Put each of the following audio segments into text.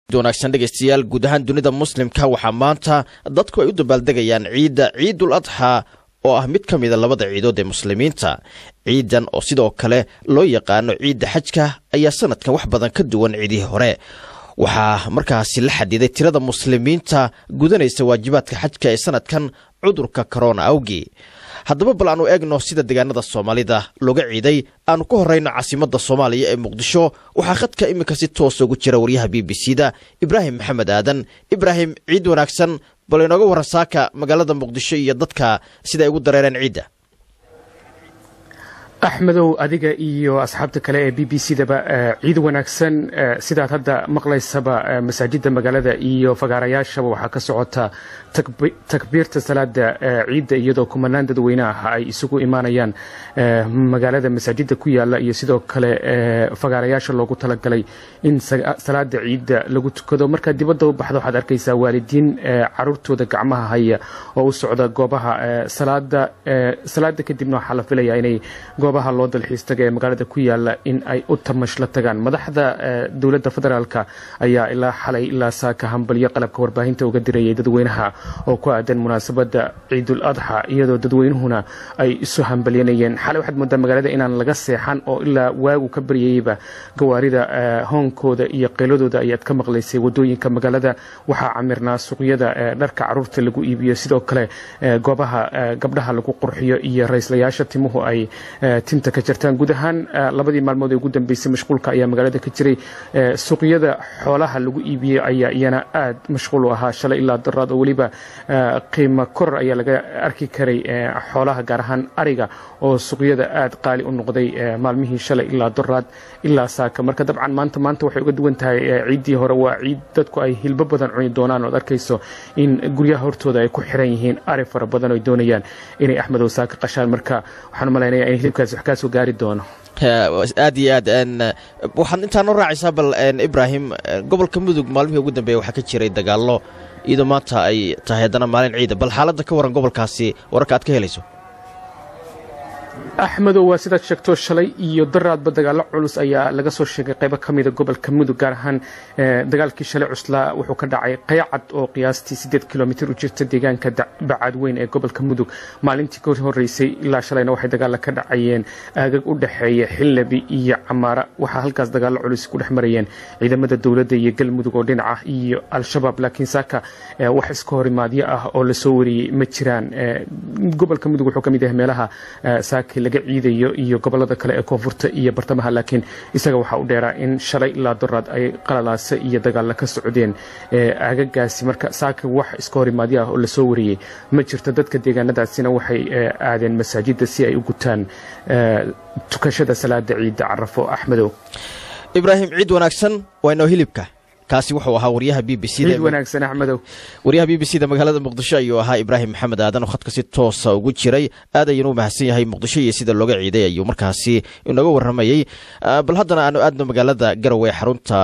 wanaagsan dhageystayaal guud ahaan dunida muslimka waxaa maanta dadku ay u dabaaldegayaan ciidul adha oo ah mid ka mid ah labada ciidood ee muslimiinta. ciidan oo sidoo kale loo yaqaano ciida xajka ayaa sanadkan wax badan ka duwan ciidihii hore. waxaa markaasi la xadiday tirada muslimiinta gudanaysa waajibaadka xajka ee sanadkan cudurka corona awgi. haddaba bal aanu eegno sida deegaanada Soomaalida looga ciiday aanu ku horeyno caasimadda Soomaaliya ee Muqdisho. waxaa khadka imika si toos ugu jira wariyaha BBC-da Ibrahim Maxamed Aadan. Ibrahim, ciid wanaagsan, bal inooga waran saaka magaalada Muqdisho iyo dadka sida ay ugu dareereen ciida. axmedow, adiga iyo asxaabta kale ee BBC-daba ciid wanaagsan. sidaad hadda maqlaysaba masaajidda magaalada iyo fagaarayaashaba waxaa ka socota takbiirta salaada ciidda, iyadoo kumanaan dadweyne ah ay isugu imaanayaan magaalada masaajidda ku yaala iyo sidoo kale fagaarayaasha loogu talagalay in salaada ciidda lagu tukado. markaad dibadda u baxdo waxaad arkaysaa waalidiin caruurtooda gacmaha haya oo u socda goobaha salaada kadibna waxaa la filayaa inay goobaha loo dalxiis taga ee magaalada ku yaala in ay u tamash la tagaan. madaxda dowladda federaalka ayaa ilaa xalay ilaa saaka hambalyo qalabka warbaahinta uga dirayay dadweynaha oo ku aadan munaasabadda ciidul adha, iyadoo dadweynuhuna ay isu hambalyanayeen. xalay waxaad moodaa magaalada inaan laga seexan oo ilaa waagu ka baryayeyba gawaarida hoonkooda iyo qeyladooda ayaad ka maqlaysay wadooyinka magaalada. waxaa camirnaa suuqyada dharka caruurta lagu iibiyo, sidoo kale goobaha gabdhaha lagu qurxiyo iyo raislayaasha timuhu ay tinta ka jirtaan. guud ahaan labadii maalmood ee ugu dambeysay mashquulka ayaa magaalada ka jiray. suuqyada xoolaha lagu iibiyey ayaa iyana aad mashquul u ahaa shalay ilaa daraad, oo weliba qiimo koror ayaa laga arki karay xoolaha, gaar ahaan ariga oo suuqyada aad qaali u noqday maalmihii shalay ilaa daraad ilaa saaka. marka dabcan maanta waxay uga duwan tahay ciiddii hore. waa ciid dadku ay hilbo badan cuni doonaan, ood arkayso in guryaha hortooda ay ku xiran yihiin ari fara badan oo doonayaan inay axmedow saaka qashaan. marka waxaan u malaynayaa in hilibkaas wax ka soo gaari doono. aad iyo aad waxaan intaan u raacaysaa bal Ibrahim, gobolka Mudug maalmihii ugu dambeeyay waxaa ka jiray dagaallo iyadoo maanta ay tahay haddana maalin ciida. bal xaaladda ka waran gobolkaasi, wararka aad ka helayso. axmedow, waa sidaad sheegto shalay iyo daraadba dagaallo culus ayaa laga soo sheegay qaybo ka mida gobolka Mudug, gaar ahaan dagaalkii shalay cuslaa wuxuu ka dhacay Qaycad oo qiyaastii 8 kilomitir u jirta deegaanka Bacad Weyn ee gobolka Mudug. maalintii ka horeysay ilaa shalayna waxay dagaalla ka dhacayeen aagag u dhaxeeya Xilnabi iyo Camaara. waxaa halkaas dagaallo culus ku dhex marayeen ciidamada dowladda iyo Galmudug oo dhinaca iyo Al-Shabaab, laakiin saaka wax iska horimaadyo ah oo la soo wariyey ma jiraan. gobolka Mudug wuxuu ka mid yahay meelaha saaka laga ciidayo iyo gobolada kale ee koonfurta iyo bartamaha, laakiin isaga waxaa u dheeraa in shalay ilaa daraad ay qalalaase iyo dagaalla ka socdeen aagagaasi. marka saaka wax iska horimaadyo ah oo la soo wariyey ma jirto. dadka deegaanadaasina waxay aadeen masaajidda si ay u gutaan tukashada salaada ciidda Carafo. axmedow, Ibrahim, ciid wanaagsan. waa inoo hilibka kaasi wuxuu ahaa wariyaha BBC-da. ciid wanaagsan axmedow. wariyaha BBC-da magaalada Muqdisho ayuu ahaa Ibrahim Maxamed Aadan oo khadka si toos ah ugu jiray. aad ayuu u mahadsan yahay. Muqdisho iyo sida looga ciiday ayuu markaasi inaga waramayay. bal haddana aanu aadno magaalada Garowe, xarunta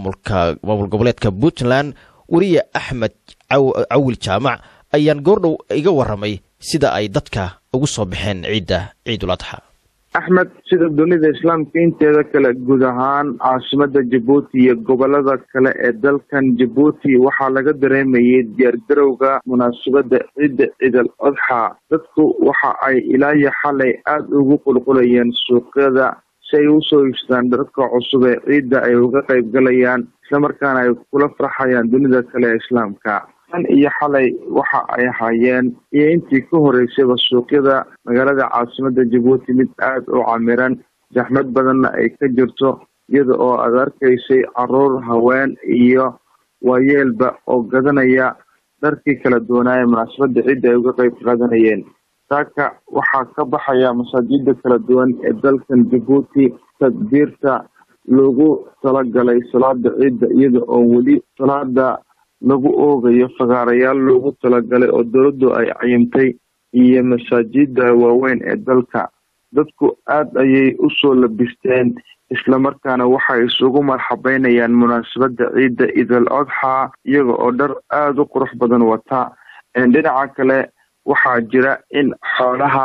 maamul goboleedka Puntland. wariye Axmed Cawil Jaamac ayaan goordhow iga waramay sida ay dadka ugu soo baxeen ciidul adha. axmed, sida dunida islaamka inteeda kale, guud ahaan caasimada Djibouti iyo gobolada kale ee dalkan Djibouti waxaa laga dareemayay diyaargarowga munaasabada ciidul adha. dadku waxa ay ilaa iyo xalay aad ugu qulqulayeen suuqyada si ay usoo iibsadaan dharka cusub ee ciidda ay uga qayb galayaan, islamarkaana ay kula farxayaan dunida kale ee islaamka. iyo xalay waxa ay hayeen iyo intii ka horeysayba suuqyada magaalada caasimada Djibouti mid aad u camiran, zaxmad badanna ay ka jirto, iyada oo aad arkaysay caruur, haween iyo waayeelba oo gadanaya dharkii kala duwanaaye munaasabada ciidda ay uga qayb qaadanayeen. saaka waxaa ka baxaya masaajida kala duwan ee dalkan Djibouti tadbiirta lagu talagalay salaada ciidda, iyada oo weli salaada lagu oogayo fagaarayaal loogu talagalay oo dowladdu ay cayimtay iyo masaajida waaweyn ee dalka. dadku aad ayay u soo labisteen, islamarkaana waxay isugu marxabeynayaan munaasabada ciidda ciidul adha iyaga oo dhar aad u qurux badan wata. dhinaca kale waxaa jira in xoolaha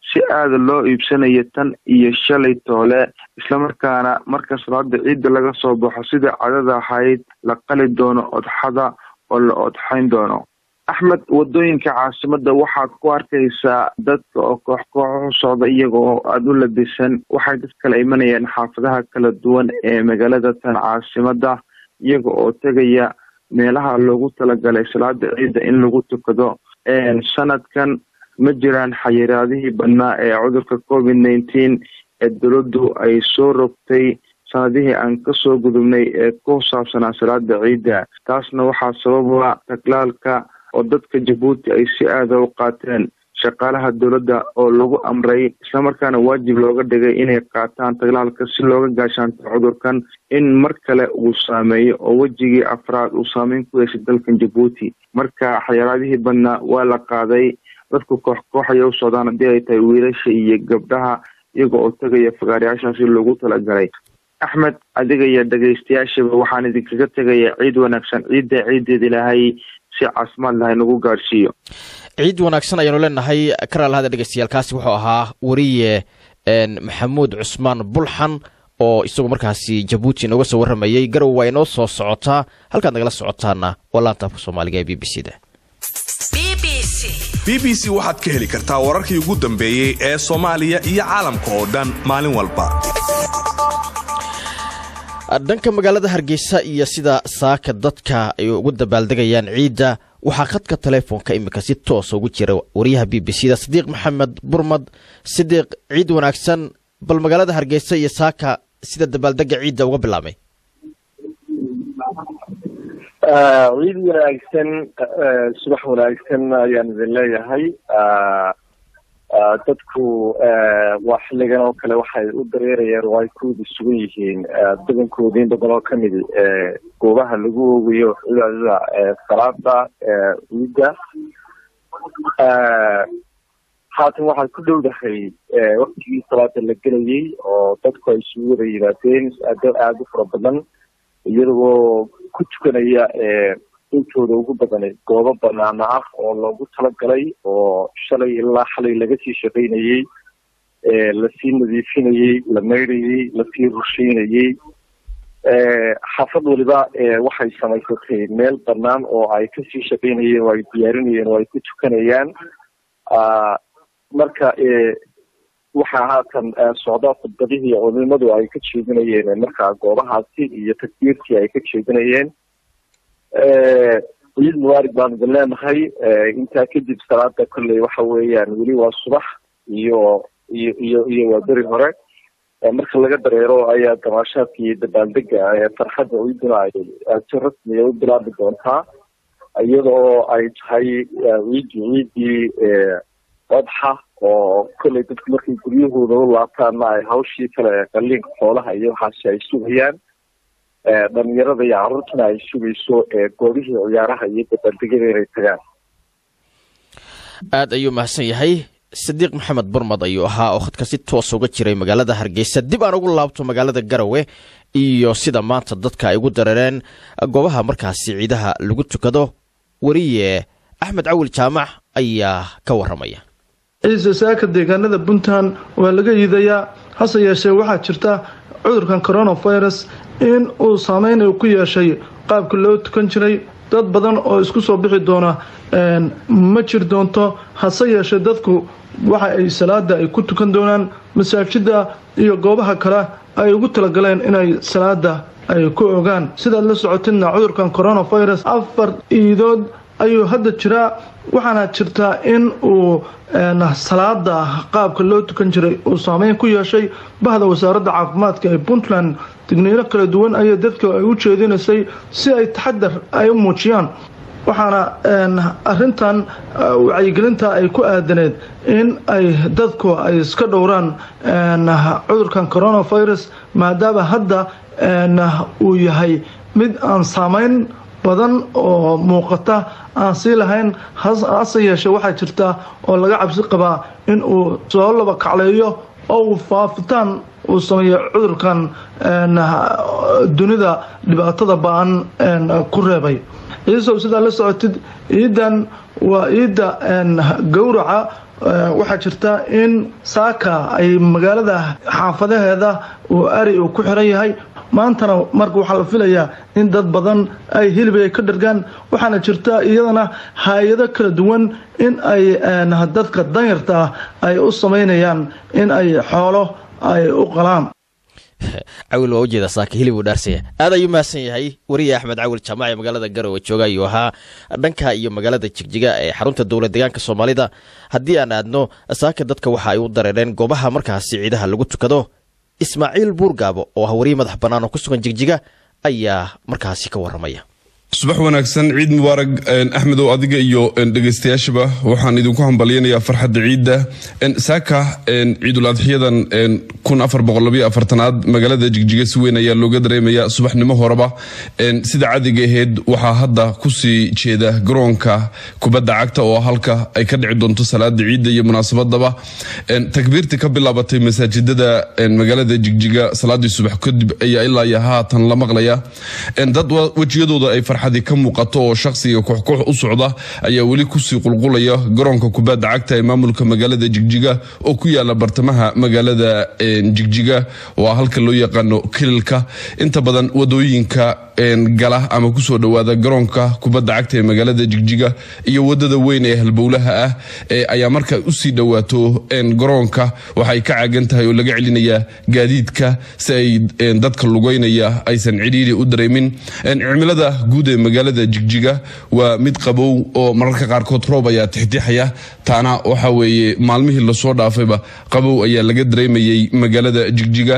si aada loo iibsanayo tan iyo shalay toole islamarkaana marka salaada ciidda laga soo baxo sida cadada ahayd la qali doono odxada oo la odxayn doono. Axmed, wadooyinka caasimada waxaad ku arkaysaa dadka oo koox u socda iyaga oo aada u labisan. waxay dad kala imanayaan xaafadaha kala duwan ee magaalada tan caasimada iyaga oo tegaya meelaha loogu talagalay salaada ciidda in lagu tukado. sanadkan ma jiraan xayiraadihii badnaa ee cudurka COVID-19 ee dowladdu ay soo rogtay sanadihii aan kasoo gudubnay ee ku saabsanaa salaada ciidda. taasna waxaa sababa taglaalka oo dadka Jabuuti ay si aada u qaateen. shaqaalaha dowladda oo lagu amray islamarkaana waajib looga dhigay inay qaataan taglaalka si looga gaashaanto cudurkan in mar kale uu saameeyo oo wejigii afraad uu saameyn ku yeeshay dalkan Jabuuti. marka xayiraadihii badnaa waa la qaaday. dadku koox ay u socdaan haddii ay tahay wiilasha iyo gabdhaha iyaga oo tagaya fagaarayaashaasi loogu talagalay. Axmed, adiga iyo dhagaystayaashaba waxaan idinkaga tegaya ciid wanaagsan. ciideed ilaahay si caafimaad lahay nagu gaarsiiyo. ciid wanaagsan ayaanu leenahay. karaalahada dhagaystayaalkaasi wuxuu ahaa wariye maxamuud cusmaan bulxan oo isagu markaasi Jabuuti nooga soo waramayay. garow waa inoo soo socotaa. halkaad nagala socotaana waa laanta afka Soomaaliga ee BBC-da. BBC waxaad ka heli kartaa wararkii ugu dambeeyay ee Soomaaliya iyo caalamka oo dhan maalin walba. dhanka magaalada Hargeysa iyo sida saaka dadka ay ugu dabaaldegayaan ciidda waxaa khadka telefoonka imika si toos ugu jira wariyaha BBC-da Sidiiq Maxamed Burmad. Sidiiq, ciid wanaagsan. bal magaalada Hargeysa iyo saaka sida dabaaldega ciidda uga bilaabay. ciid wanaagsan, subax wanaagsan ayaan idin leeyahay. dadku waa xilligan oo kale waxay u dareerayaan oo ay ku isugu yihiin badankoodii badan oo ka mid goobaha lagu oogayo ciidada salaada ciidda. haatan waxaa ku dhowdahay waqtigii salaada la gelayay oo dadku ay isugu wada yimaadeen aada u fara badan iyagoo ku tukanaya intooda ugu badan goobo banaana ah oo loogu talagalay oo shalay ilaa xalay laga sii shaqaynayay, lasii nadiifinayay, la maydhayay, lasii rusheynayay. xaafad waliba waxay samaysatay meel banaan oo ay kasii shaqaynayeen oo ay diyaarinayeen oo ay ku tukanayaan. marka waxaa haatan socdaa khudbadihii culimadu ay ka jeedinayeen markaa goobahaasi iyo takbiirtii ay ka jeedinayeen. ciid mubaarak baan idin leenahay. intaa kadib salaada kolley waxa weeyaan weli waa subax iyo waa beri hore. marka laga dareero ayaa damaashaadkii dabaaldega farxadda ciiduna ay si rasmiya u bilaabi doontaa iyadoo ay tahay ciiddii odxa oo kolley dadku markay guryahooda u laabtaanna ay hawshii kale qalliinka xoolaha iyo waxaasi ay sugayaan. dhalinyarada iyo carruurtuna ay sugayso goobihii ciyaaraha iyo dabaaldegyada inay tagaan. aad ayuu mahadsan yahay. Sidiiq Maxamed Burmad ayuu ahaa oo khadka si toos uga jiray magaalada Hargeysa. dib aan ugu laabto magaalada Garowe iyo sida maanta dadka ay ugu dareereen goobaha markaasi ciidaha lagu tukado. wariye Axmed Cawil Jaamac ayaa ka waramaya. ciise saaka deegaanada Puntland waa laga yiidayaa, hase yeeshee waxaa jirta cudurkan coronavirus in uu saameyn ku yeeshay qaabka loo tukan jiray. dad badan oo isku soo bixi doona ma jir doonto, hase yeeshee dadku waxa ay salaada ay ku tukan doonaan masaajida iyo goobaha kale ay ugu talagaleen inay salaada ay ku ogaan. sidaad la socotidna cudurkan coronavirus 4 iidood ayuu hadda jiraa, waxaana jirtaa in uu salaada qaabka loo tukan jiray uu saameyn ku yeeshay. bahda wasaaradda caafimaadka ee Puntland digniino kala duwan ayay dadka ay u jeedinaysay si ay taxadar ay u muujiyaan. waxaana arrintan wacyigelinta ay ku aadaneed in ay dadku ay iska dhowraan cudurkan coronavirus maadaama hadda uu yahay mid aan saameyn badan oo muuqata aan sii lahayn. hase yeeshee waxaa jirta oo laga cabsi qabaa in uu soo laba kacleeyo oo uu faafitaan uu sameeyo cudurkan dunida dhibaatada ba'an ku reebay. ciisow sidaa la socotid ciidan waa ciidda gowraca waxaa jirta in saaka ay magaalada xaafadaheeda uu ari uu ku xiran yahay maantana marka waxaa la filayaa in dad badan ay hilib ay ka dhargaan waxaana jirta iyadana hay-ado kala duwan in ay dadka danyarta ah ay u samaynayaan in ay xoolo ay u qalaan cawil waa ujeeda saaka hilib uu dhaarsanya aad ayuu mahadsan yahay wariye axmed cawil jaamac ee magaalada garowe jooga ayuu ahaa dhanka iyo magaalada jigjiga ee xarunta dowlad deegaanka soomaalida haddii aan aadno saaka dadka waxa ay u dareereen goobaha markaasi ciidaha lagu tukado ismaaciil buurgaabo oo ah wariye madax bannaan oo ku sugan jigjiga ayaa markaasi ka waramaya subax wanaagsan ciid mubaarag axmedow adiga iyo dhegeystayaashaba waxaan idinku hambalyanayaa farxadda ciidda saaka ciidul adxiyadan 1424aad magaalada jigjiga si weyn ayaa looga dareemayaa subaxnimo horeba sida cadiga ahayd waxaa hadda kusii jeeda garoonka kubadda cagta oo halka ay ka dhici doonto salaada ciidda iyo munaasabadaba takbiirtii ka bilaabatay masaajidada magaalada jigjiga salaadii subax kadib ayaa ilaa iyo haatan la maqlaya dad wejiyadooda ay farxadii ka muuqato oo shakhsiga koox u socda ayaa weli kusii qulqulaya garoonka kubadda cagta ee maamulka magaalada jigjiga oo ku yaala bartamaha magaalada jigjiga oo halka loo yaqaano kililka inta badan wadooyinka gala ama kusoo dhawaada garoonka kubadda cagta ee magaalada jigjiga iyo wadada weyn ee halbowlaha ah ayaa marka u sii dhawaato garoonka waxay ka caagan tahay oo laga celinayaa gaadiidka si ay dadka lugeynaya aysan cidhiiri u dareemin cimilada guud ee magaalada jigjiga waa mid qabow oo mararka qaarkood roob ayaa tixtixaya taana waxa weeye maalmihii la soo dhaafayba qabow ayaa laga dareemayay magaalada jigjiga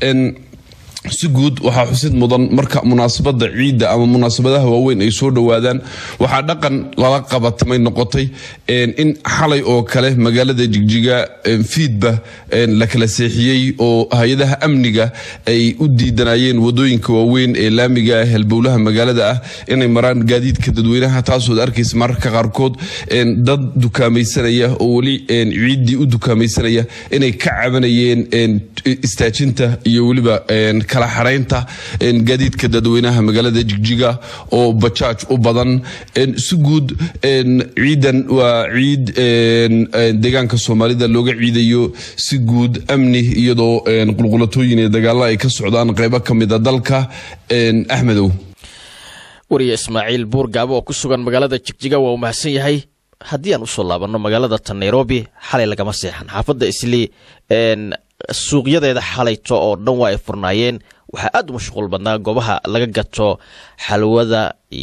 si guud waxaa xusid mudan marka munaasabada ciidda ama munaasabadaha waaweyn ay soo dhawaadaan waxaa dhaqan lala qabatamay noqotay in xalay oo kale magaalada jigjiga fiidba la kala seexiyey oo hay-adaha amniga ay u diidanayeen wadooyinka waaweyn ee laamiga halbowlaha magaalada ah inay maraan gaadiidka dadweynaha taasoo arkaysa mararka qaarkood dad dukaamaysanaya oo weli ciiddii u dukaamaysanaya inay ka cabanayeen istaajinta iyo weliba kala xareynta gaadiidka dadweynaha magaalada jigjiga oo bajaaj u badan si guud ciidan waa ciid deegaanka soomaalida looga ciidayo si guud amni iyadoo qulqulatooyin ee dagaalo ay ka socdaan qaybo ka mid a dalka axmedow wariye ismaaciil buurgaabo oo ku sugan magaalada jigjiga waa uu mahadsan yahay haddii aan usoo laabanno magaalada tan nairobi xalay lagama seexan xaafadda islii suuqyadeeda xalayto oo dhan waa ay furnaayeen waxaa aad u mashquul badnaa goobaha laga gato xalwada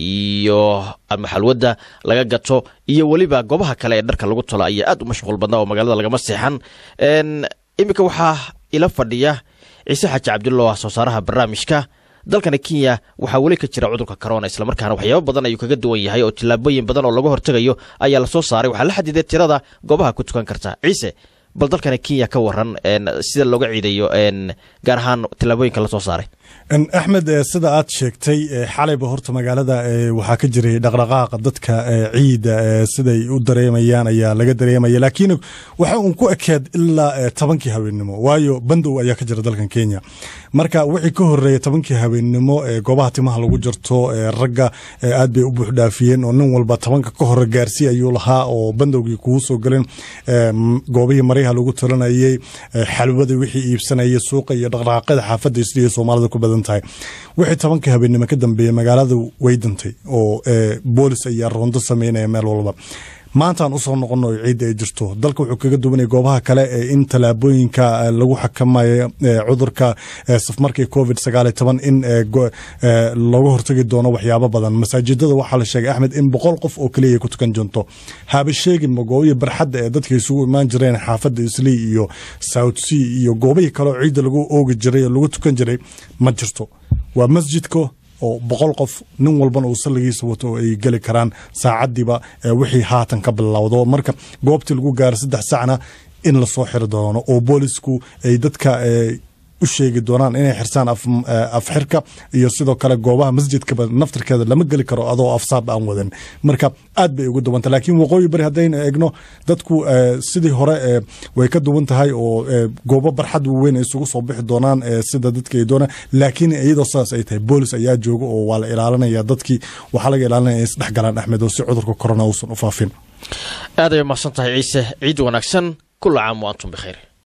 ama xalwada laga gato iyo weliba goobaha kale ee dharka lagu tolo ayaa aad u mashquul badnaa oo magaalada lagama seexan iminka waxaa ila fadhiya ciise xaaji cabdulla oo ah soo saaraha barnaamijka dalkani kenya waxaa weli ka jira cudurka corona islamarkaana waxyaabo badan ayuu kaga duwan yahay oo tillaabooyin badan oo laga hortegayo ayaa lasoo saaray waxaa la xadiday tirada goobaha ku tukan karta ciise bal dalkana kenya ka waran sida looga ciidayo gaar ahaan tillaabooyinka lasoo saaray axmed sida aad sheegtay xalayba horta magaalada waxaa ka jiray dhaqdhaqaaqa dadka ciida siday u dareemayaan ayaa laga dareemaya laakiin waxa uun ku ekeed ilaa 10kii habeenimo waayo bandow ayaa ka jira dalkan kenya marka wixii ka horeeyay 10kii habeenimo goobaha timaha lagu jirto ragga aad bay u buux dhaafiyeen oo nin walba 10ka ka hor gaarsi ayuu lahaa oo bandowgii kugu soo galeen goobihii mariha lagu talanayay xalwada wixii iibsanayay suuqa iyo dhaqdhaqaaqada xaafadda isliya Soomaalida ku badan tahay wixii 10ka habeenimo ka dambeeyay magaalada way dantay oo boolis ayaa rondo sameynaya meel walba maantaan usoo noqono ciid ay jirto dalka wuxuu kaga duwanay goobaha kale in talaabooyinka lagu xakamayo cudurka safmarkii COVID-19 in looga hortagi doono waxyaabo badan masaajidada waxaa la sheegay Axmed in 100 qof oo kaliya ku tukan doonto haba sheegin magooyo barxadda ee dadka isugu imaan jireen xaafadda Islii iyo South Sea iyo goobaha kale oo ciid lagu oogi jiray lagu tukan jiray ma jirto waa masjidka oo 100 qof nin walban uu salligiisa wato ay gali karaan saacadiiba wixii haatan ka bilowdo marka goobtii lagu gaar 3 saacna in la soo xiro doono oo boolisku ay dadka u sheegi doonaan inay xirsaan afxirka iyo sidoo kale goobaha masjidkaba naftirkeeda lama geli karo adoo afsaab aan wadan marka aad bay ugu duwanta laakiin waqooyi bari haddaynu eegno dadku sidii hore way ka duwan tahay oo goobo barxad weyn ay isugu soo bixi doonaan sida dadka ay doonaan laakiin iyadoo saas ay tahay boolis ayaa jooga oo waa la ilaalinaya dadkii waxaa laga ilaalinaya in isdhex galaan Axmed oo si cudurka corona uusan u faafin aad ay mahadsan tahay ciise ciid wanaagsan kul caam wa antum bikhair